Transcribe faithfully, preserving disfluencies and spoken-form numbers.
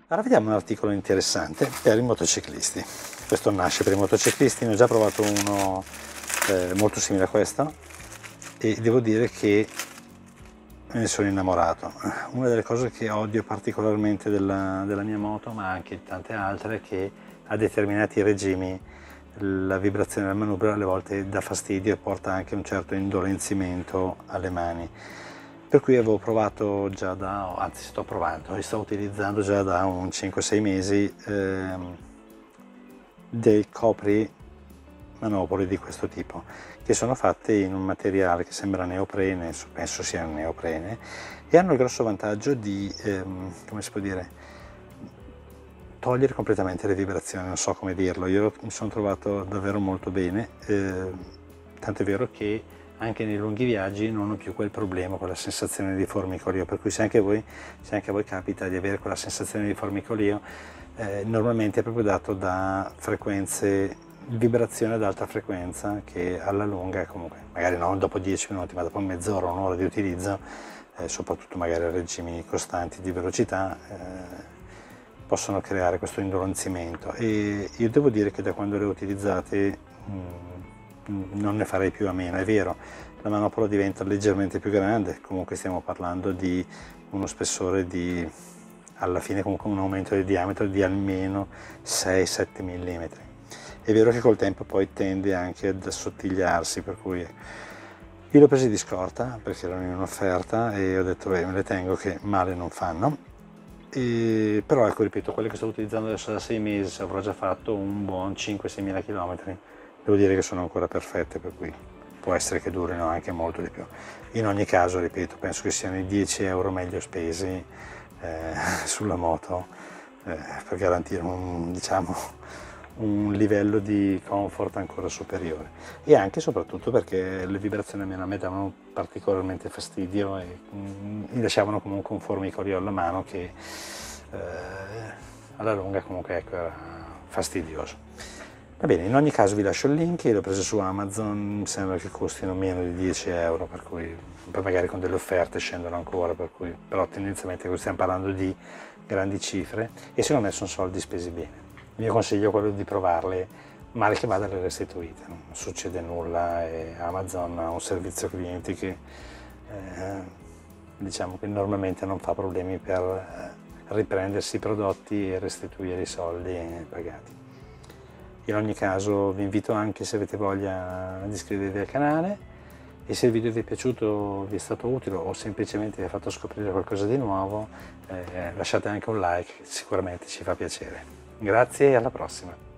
Ora vediamo un articolo interessante per i motociclisti. Questo nasce per i motociclisti, ne ho già provato uno eh, molto simile a questo e devo dire che me ne sono innamorato. Una delle cose che odio particolarmente della, della mia moto, ma anche di tante altre, è che a determinati regimi la vibrazione del manubrio alle volte dà fastidio e porta anche un certo indolenzimento alle mani. Per cui avevo provato già da, anzi sto provando e sto utilizzando già da un cinque sei mesi ehm, dei copri manopoli di questo tipo, che sono fatti in un materiale che sembra neoprene, penso sia neoprene, e hanno il grosso vantaggio di, ehm, come si può dire, togliere completamente le vibrazioni, non so come dirlo. Io mi sono trovato davvero molto bene, eh, tanto è vero che anche nei lunghi viaggi non ho più quel problema, quella sensazione di formicolio, per cui se anche, voi, se anche a voi capita di avere quella sensazione di formicolio, eh, normalmente è proprio dato da frequenze, vibrazione ad alta frequenza che alla lunga, comunque, magari non dopo dieci minuti, ma dopo mezz'ora, un'ora di utilizzo, eh, soprattutto magari a regimi costanti di velocità, eh, possono creare questo indolenzimento. E io devo dire che da quando le ho utilizzate mh, non ne farei più a meno. È vero, la manopola diventa leggermente più grande, comunque stiamo parlando di uno spessore di, alla fine comunque un aumento di diametro di almeno sei sette millimetri. È vero che col tempo poi tende anche ad assottigliarsi, per cui io l'ho presi di scorta perché erano in un'offerta e ho detto beh, me le tengo che male non fanno. E, però ecco, ripeto, quelle che sto utilizzando adesso da sei mesi avrò già fatto un buon cinque sei mila chilometri. Devo dire che sono ancora perfette, per cui può essere che durino anche molto di più. In ogni caso, ripeto, penso che siano i dieci euro meglio spesi eh, sulla moto eh, per garantire un, diciamo, un livello di comfort ancora superiore, e anche e soprattutto perché le vibrazioni a me davano particolarmente fastidio e mm, mi lasciavano comunque un formicolio alla mano che eh, alla lunga comunque ecco, era fastidioso. Va bene, in ogni caso vi lascio il link, io l'ho preso su Amazon, mi sembra che costino meno di dieci euro, per cui poi magari con delle offerte scendono ancora, per cui, però tendenzialmente stiamo parlando di grandi cifre e secondo me sono soldi spesi bene. Il mio consiglio è quello di provarle, male che vada le restituite, non succede nulla e Amazon ha un servizio clienti che eh, diciamo che normalmente non fa problemi per riprendersi i prodotti e restituire i soldi pagati. In ogni caso vi invito anche, se avete voglia, ad iscrivervi al canale e se il video vi è piaciuto, vi è stato utile o semplicemente vi ha fatto scoprire qualcosa di nuovo, eh, lasciate anche un like, sicuramente ci fa piacere. Grazie e alla prossima!